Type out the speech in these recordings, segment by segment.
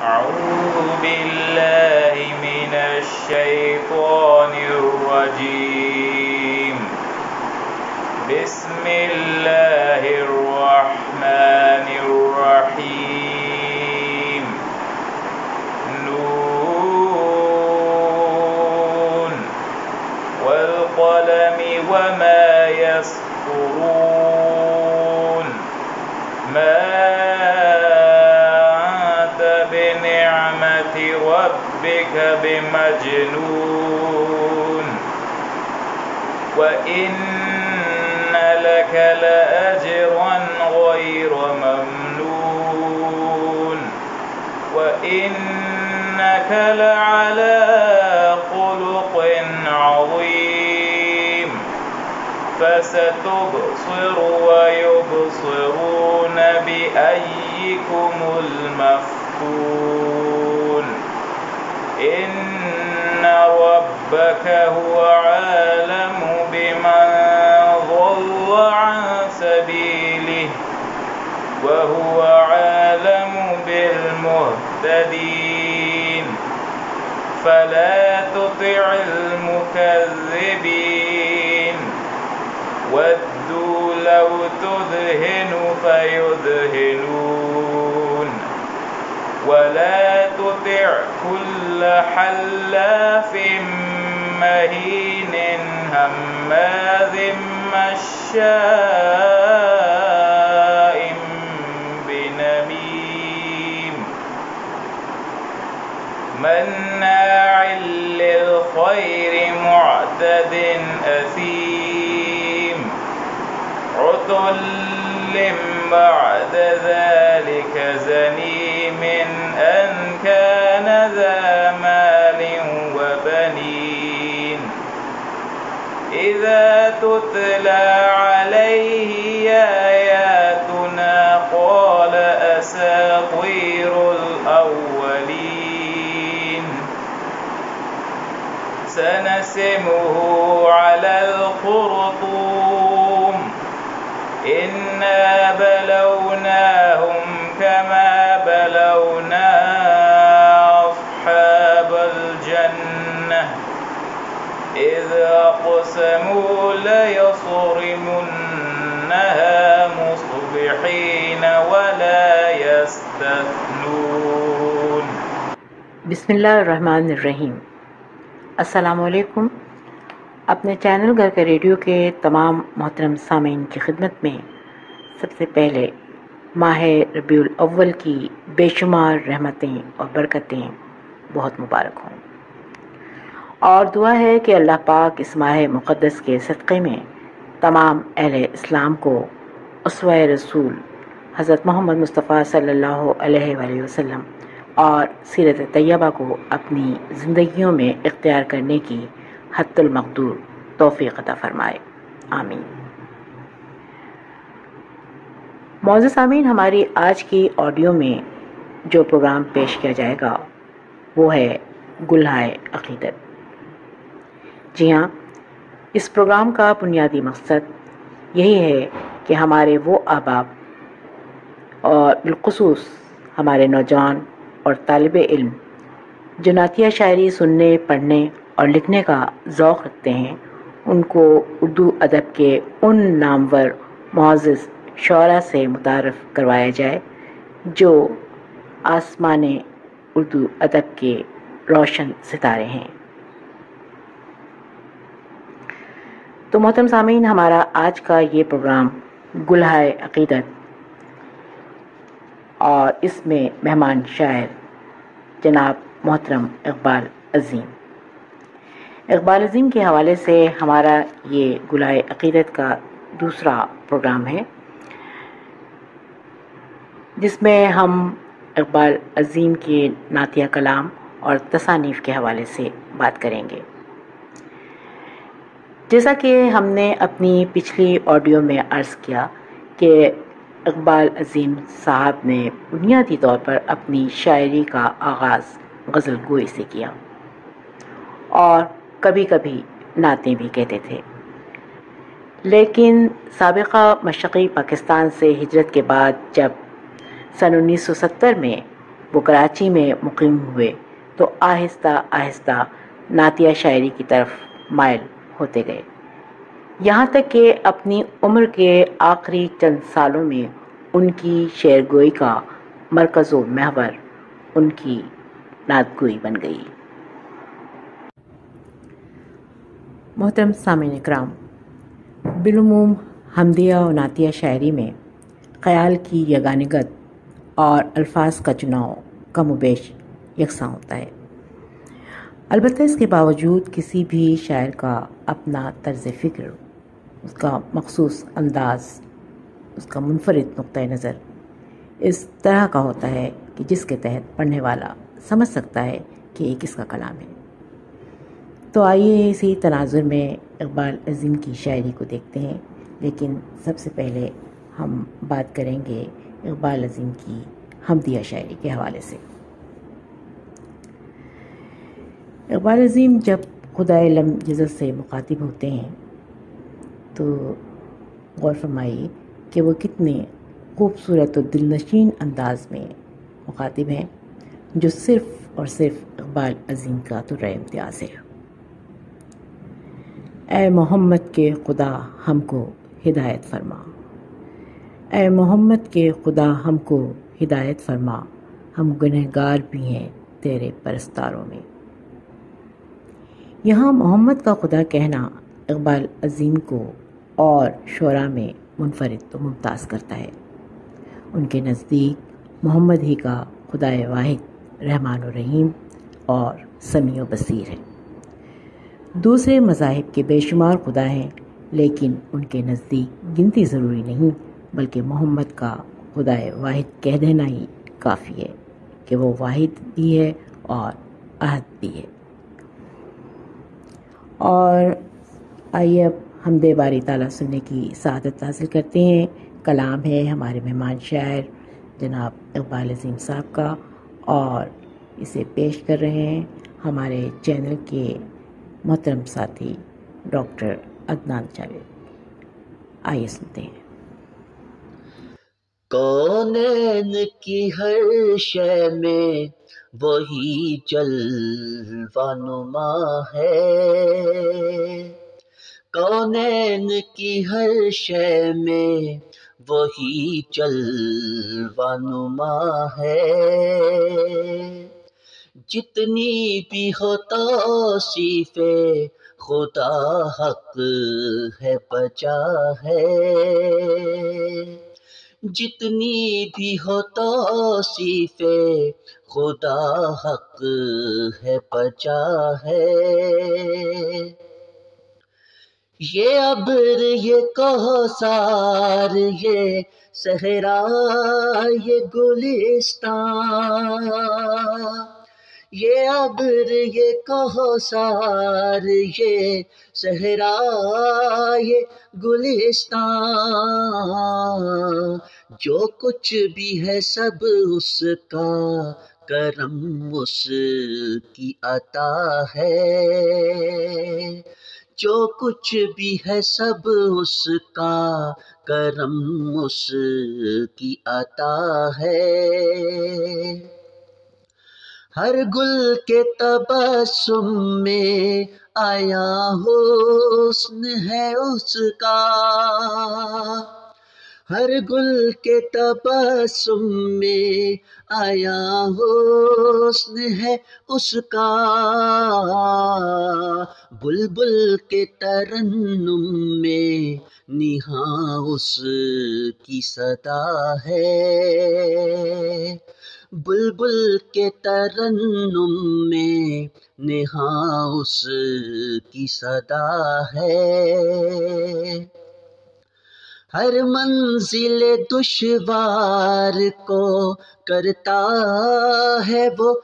أعوذ بالله من الشيطان الرجيم. بسم الله الرحمن الرحيم. نون والقلم وما يسطرون. ما بنعمة ربك بمجنون. وإن لك لأجرا غير ممنون. وإنك لعلى خلق عظيم. فستبصر ويبصرون بأيكم المفتون. إن ربك هو عالم بمن ضل عن سبيله وهو عالم بالمهتدين. فلا تطع المكذبين. ودوا لو تدهن فيدهنون. ولا تطع كل حلاف مهين هماز مشاء بنميم. مناع للخير معتد أثيم. عتل بعد ذلك زنيم أن كان ذا مال وبنين. إذا تتلى عليه آياتنا قال أساطير الأولين. سنسمه على الخرطوم. إنا بلوناهم كما بلونا أصحاب الجنة إذ أقسموا ليصرمنها مصبحين ولا يستثنون. بسم اللہ الرحمن الرحیم. السلام علیکم. اپنے چینل گھر کا ریڈیو کے تمام محترم سامعین کی خدمت میں سب سے پہلے ماہ ربیع الاول کی بے شمار رحمتیں اور برکتیں بہت مبارک ہوں، اور دعا ہے کہ اللہ پاک اس ماہ مقدس کے صدقے میں تمام اہل اسلام کو اسوہ رسول حضرت محمد مصطفیٰ صلی اللہ علیہ وآلہ وسلم اور سیرت طیبہ کو اپنی زندگیوں میں اختیار کرنے کی حد المقدور توفیق عطا فرمائے، آمین۔ معزز سامعین، ہماری آج کی آڈیو میں جو پروگرام پیش کیا جائے گا وہ ہے گلہائے عقیدت۔ جی ہاں، اس پروگرام کا بنیادی مقصد یہی ہے کہ ہمارے وہ احباب اور بالخصوص ہمارے نوجوان اور طالب علم جو نعتیہ شاعری سننے، پڑھنے اور لکھنے کا ذوق رکھتے ہیں، ان کو اردو ادب کے ان نامور معزز شعراء سے متعارف کروایا جائے جو آسمان اردو ادب کے روشن ستارے ہیں۔ تو محترم سامعین، ہمارا آج کا یہ پروگرام گلہائے عقیدت، اور اس میں مہمان شاعر جناب محترم اقبال عظیم کے حوالے سے ہمارا یہ گلہائے عقیدت کا دوسرا پروگرام ہے، جس میں ہم اقبال عظیم کے نعتیہ کلام اور تصانیف کے حوالے سے بات کریں گے۔ جیسا کہ ہم نے اپنی پچھلی آڈیو میں عرض کیا کہ اقبال عظیم صاحب نے بنیادی طور پر اپنی شاعری کا آغاز غزل گوئی سے کیا، اور کبھی کبھی نعتیں بھی کہتے تھے، لیکن سابقہ مشرقی پاکستان سے ہجرت کے بعد جب سن 1970 میں وہ کراچی میں مقیم ہوئے تو آہستہ آہستہ نعتیہ شاعری کی طرف مائل ہوتے گئے، یہاں تک کہ اپنی عمر کے آخری چند سالوں میں ان کی شعر گوئی کا مرکز و محور ان کی نعت گوئی بن گئی۔ محترم سامعین اکرام، بالعموم حمدیہ و نعتیہ شاعری میں خیال کی یگانگت اور الفاظ کا چناؤ کم و بیش یکساں ہوتا ہے، البتہ اس کے باوجود کسی بھی شاعر کا اپنا طرز فکر، اس کا مخصوص انداز، اس کا منفرد نقطہ نظر اس طرح کا ہوتا ہے کہ جس کے تحت پڑھنے والا سمجھ سکتا ہے کہ یہ کس کا کلام ہے۔ تو آئیے اسی تناظر میں اقبال عظیم کی شاعری کو دیکھتے ہیں، لیکن سب سے پہلے ہم بات کریں گے اقبال عظیم کی حمدیہ شاعری کے حوالے سے۔ اقبال عظیم جب خدائے لم یزل سے مخاطب ہوتے ہیں تو غور فرمائیے کہ وہ کتنے خوبصورت و دلنشین انداز میں مخاطب ہیں، جو صرف اور صرف اقبال عظیم کا طرح امتیاز ہے۔ اے محمد کے خدا ہم کو ہدایت فرما، اے محمد کے خدا ہم کو ہدایت فرما، ہم گنہگار بھی ہیں تیرے پرستاروں میں۔ یہاں محمد کا خدا کہنا اقبال عظیم کو اور شعراء میں منفرد و ممتاز کرتا ہے۔ ان کے نزدیک محمد ہی کا خدائے واحد رحمان و رحیم اور سمیع و بصیر ہے۔ دوسرے مذاہب کے بے شمار خدا ہیں، لیکن ان کے نزدیک گنتی ضروری نہیں، بلکہ محمد کا خدائے واحد کہہ دینا ہی کافی ہے کہ وہ واحد بھی ہے اور احد بھی ہے۔ اور آئیے اب حمد باری تعالیٰ سننے کی سعادت حاصل کرتے ہیں۔ کلام ہے ہمارے مہمان شاعر جناب اقبال عظیم صاحب کا، اور اسے پیش کر رہے ہیں ہمارے چینل کے محترم ساتھی ڈاکٹر عدنان جاوید۔ آئیے سنتے ہیں۔ کونین کی ہر شے میں وہی جلوہ نما ہے، کونین کی ہر شے میں وہی جلوہ نما ہے، جتنی بھی ہو توصیف خدا حق ہے بجا ہے، جتنی بھی ہو توصیف خدا حق ہے بجا ہے، یہ ابر یہ کوثر یہ صحرا یہ گلستان، یہ ابر یہ کوثر یہ صحرا یہ گلستان، جو کچھ بھی ہے سب اس کا کرم اس کی عطا ہے، جو کچھ بھی ہے سب اس کا کرم اس کی عطا ہے، ہر گل کے تبسم میں آیا حسن ہے اس کا، ہر گل کے تبسم میں آیا حسن ہے اس کا، بلبل کے ترنم میں نہاں اس کی صدا ہے، بلبل کے ترنم میں نہاں اس کی صدا ہے، ہر منزل دشوار کو کرتا ہے وہ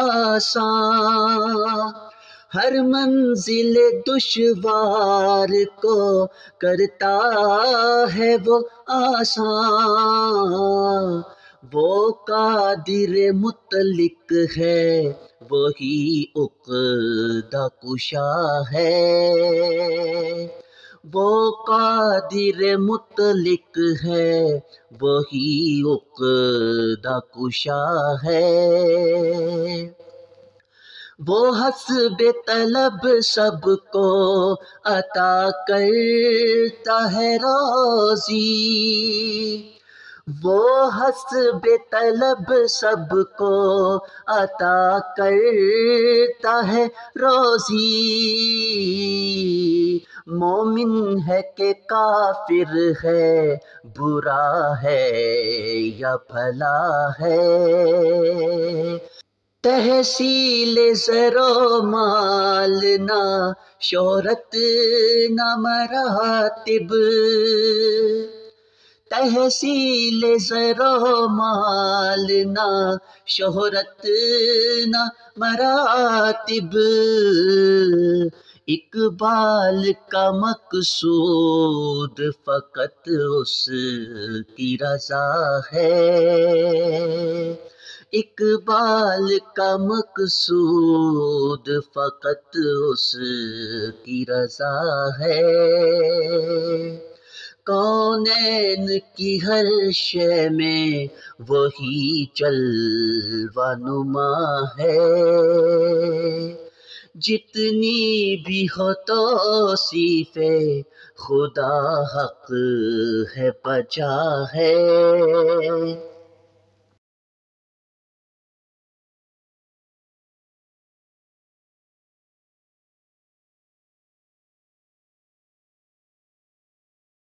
آسان، ہر منزل دشوار کو کرتا ہے وہ آسان، وہ قادر مطلق ہے وہی عقدہ کشا ہے، وہ قادر مطلق ہے، وہی عقدہ کشا ہے، وہ حسب طلب سب کو عطا کرتا ہے روزی، وہ حسب طلب سب کو عطا کرتا ہے روزی، مومن ہے کہ کافر ہے، برا ہے یا بھلا ہے، تحصیل زر و مال نہ شہرت نہ مراتب، تحصیل زر و مال نہ شہرت نہ مراتب، اقبال کا مقصود فقط اس کی رضا ہے، اقبال کا مقصود فقط اس کی رضا ہے، کونین کی ہر شے میں وہی جلوہ نما ہے، جتنی بھی ہو توصیف خدا حق ہے بجا ہے،